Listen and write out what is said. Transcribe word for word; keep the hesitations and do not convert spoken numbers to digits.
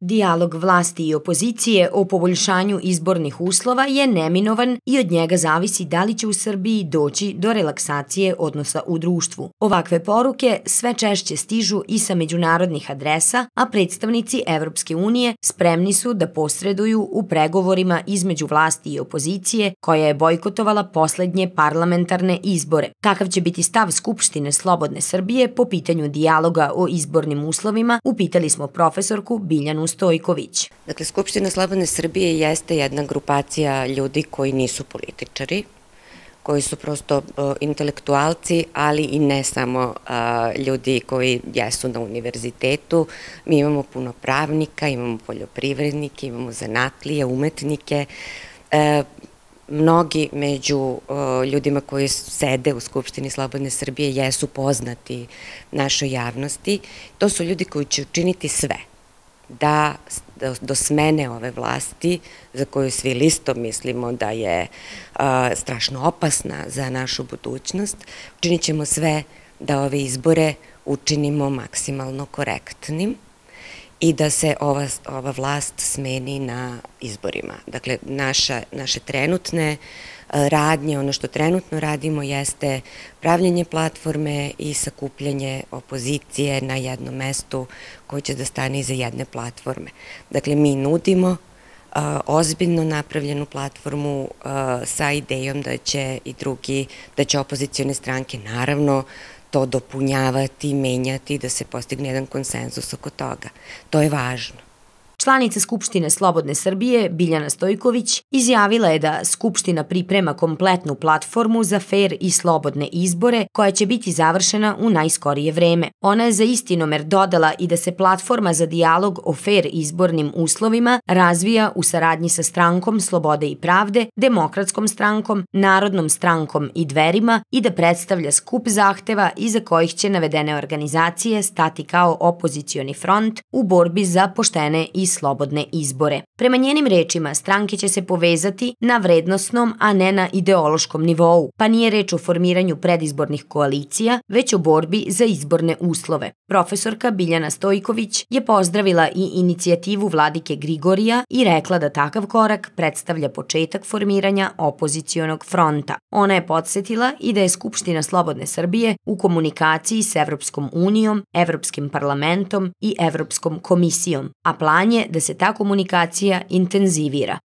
Dijalog vlasti i opozicije o poboljšanju izbornih uslova je neminovan i od njega zavisi da li će u Srbiji doći do relaksacije odnosa u društvu. Ovakve poruke sve češće stižu i sa međunarodnih adresa, a predstavnici Evropske unije spremni su da posreduju u pregovorima između vlasti i opozicije koja je bojkotovala poslednje parlamentarne izbore. Kakav će biti stav Skupštine Slobodne Srbije po pitanju dijaloga o izbornim uslovima, upitali smo profesorku Biljanu Stojković. Dakle, Skupština Slobodne Srbije jeste jedna grupacija ljudi koji nisu političari, koji su prosto intelektualci, ali i ne samo ljudi koji jesu na univerzitetu. Mi imamo puno pravnika, imamo poljoprivrednike, imamo zanatlije, umetnike. Mnogi među ljudima koji sede u Skupštini Slobodne Srbije jesu poznati našoj javnosti. To su ljudi koji će učiniti sve da do smene ove vlasti, za koju svi listom mislimo da je strašno opasna za našu budućnost, učinit ćemo sve da ove izbore učinimo maksimalno korektnim i da se ova, ova vlast smeni na izborima. Dakle, naša, naše trenutne radnje, ono što trenutno radimo jeste pravljenje platforme i sakupljanje opozicije na jednom mestu koji će da stane iza jedne platforme. Dakle, mi nudimo ozbiljno napravljenu platformu sa idejom da će i drugi, da će opozicione stranke naravno to dopunjavati, menjati, da se postigne jedan konsenzus oko toga. To je važno. Članica Skupštine Slobodne Srbije, Biljana Stojković, izjavila je da Skupština priprema kompletnu platformu za fer i slobodne izbore koja će biti završena u najskorije vreme. Ona je za istinomer dodala i da se platforma za dijalog o fer izbornim uslovima razvija u saradnji sa Strankom Slobode i pravde, Demokratskom strankom, Narodnom strankom i Dverima i da predstavlja skup zahteva iza kojih će navedene organizacije stati kao opozicioni front u borbi za poštene i slobodne izbore. Prema njenim rečima, stranke će se povezati na vrednosnom, a ne na ideološkom nivou, pa nije reč o formiranju predizbornih koalicija, već o borbi za izborne uslove. Profesorka Biljana Stojković je pozdravila i inicijativu vladike Grigorija i rekla da takav korak predstavlja početak formiranja opozicionog fronta. Ona je podsjetila i da je Skupština Slobodne Srbije u komunikaciji s Evropskom unijom, Evropskim parlamentom i Evropskom komisijom, a plan je da se ta komunikacija intenzivira.